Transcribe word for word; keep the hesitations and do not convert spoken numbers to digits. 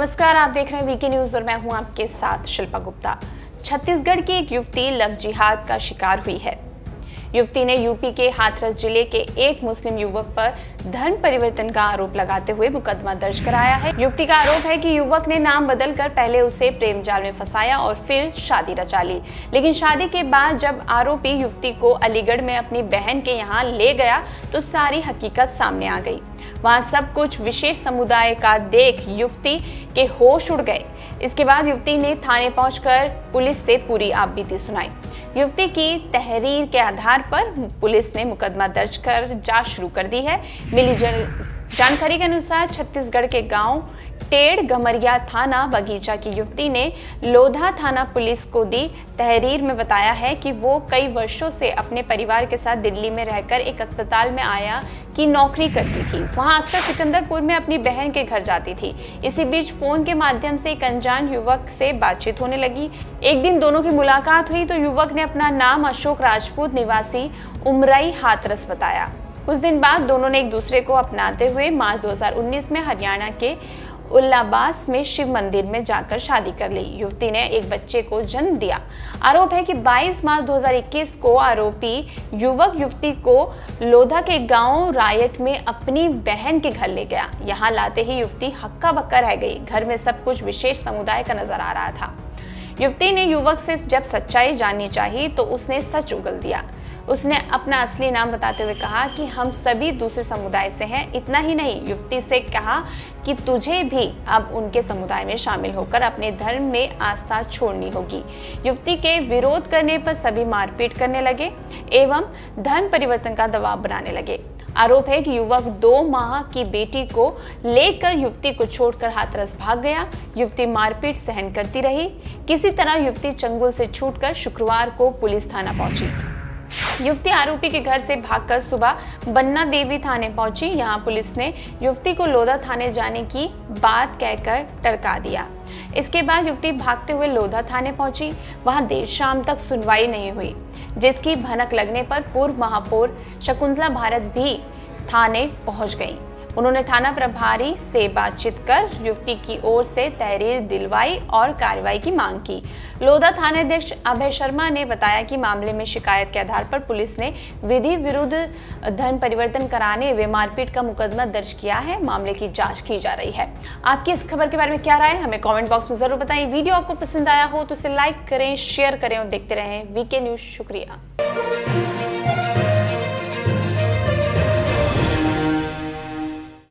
नमस्कार, आप देख रहे हैं वीके न्यूज और मैं हूं आपके साथ शिल्पा गुप्ता। छत्तीसगढ़ की एक युवती लव जिहाद का शिकार हुई है। युवती ने यूपी के हाथरस जिले के एक मुस्लिम युवक पर धर्म परिवर्तन का आरोप लगाते हुए मुकदमा दर्ज कराया है। युवती का आरोप है कि युवक ने नाम बदलकर पहले उसे प्रेम जाल में फंसाया और फिर शादी रचा ली, लेकिन शादी के बाद जब आरोपी युवती को अलीगढ़ में अपनी बहन के यहाँ ले गया तो सारी हकीकत सामने आ गई। वहां सब कुछ विशेष समुदाय का देख युवती के होश उड़ गए। इसके बाद युवती ने थाने पहुंचकर पुलिस से पूरी आपबीती सुनाई। युवती की तहरीर के आधार पर पुलिस ने मुकदमा दर्ज कर जांच शुरू कर दी है। मिली जानकारी के अनुसार छत्तीसगढ़ के गांव टेढ़ गमरिया थाना बगीचा की युवती ने लोधा थाना पुलिस को दी तहरीर में बताया है कि वो कई वर्षों से अपने परिवार के साथ दिल्ली में रहकर एक अस्पताल में आया की नौकरी करती थी। वहां अक्सर सिकंदरपुर में अपनी बहन के घर जाती थी। इसी बीच फोन के माध्यम से एक अनजान युवक से बातचीत होने लगी। एक दिन दोनों की मुलाकात हुई तो युवक ने अपना नाम अशोक राजपूत निवासी उमरई हाथरस बताया। कुछ दिन बाद दोनों ने एक दूसरे को अपनाते हुए मार्च दो हज़ार उन्नीस में हरियाणा के उल्लाबास में शिव मंदिर में जाकर शादी कर ली। युवती ने एक बच्चे को जन्म दिया। आरोप है कि बाईस मार्च दो हज़ार इक्कीस को आरोपी युवक युवती को लोधा के गांव रायट में अपनी बहन के घर ले गया। यहां लाते ही युवती हक्का बक्का रह गई। घर में सब कुछ विशेष समुदाय का नजर आ रहा था। युवती ने युवक से जब सच्चाई जाननी चाहिए तो उसने सच उगल दिया। उसने अपना असली नाम बताते हुए कहा कि हम सभी दूसरे समुदाय से हैं। इतना ही नहीं, युवती से कहा कि तुझे भी अब उनके समुदाय में शामिल होकर अपने धर्म में आस्था छोड़नी होगी। युवती के विरोध करने पर सभी मारपीट करने लगे एवं धर्म परिवर्तन का दबाव बनाने लगे। आरोप है कि युवक दो माह की बेटी को लेकर युवती को छोड़कर हाथरस भाग गया। युवती मारपीट सहन करती रही। किसी तरह युवती चंगुल से छूटकर शुक्रवार को पुलिस थाना पहुंची। युवती आरोपी के घर से भागकर सुबह बन्ना देवी थाने पहुंची। यहां पुलिस ने युवती को लोधा थाने जाने की बात कहकर टरका दिया। इसके बाद युवती भागते हुए लोधा थाने पहुंची। वहां देर शाम तक सुनवाई नहीं हुई, जिसकी भनक लगने पर पूर्व महापौर शकुंतला भारत भी थाने पहुंच गई। उन्होंने थाना प्रभारी से बातचीत कर युवती की ओर से तहरीर दिलवाई और कार्रवाई की मांग की। लोधा थानाध्यक्ष अभय शर्मा ने बताया कि मामले में शिकायत के आधार पर पुलिस ने विधि विरुद्ध धर्म परिवर्तन कराने व मारपीट का मुकदमा दर्ज किया है। मामले की जांच की जा रही है। आपकी इस खबर के बारे में क्या राय है, हमें कमेंट बॉक्स में जरूर बताएं। वीडियो आपको पसंद आया हो तो इसे लाइक करें, शेयर करें और देखते रहें वीके न्यूज। शुक्रिया।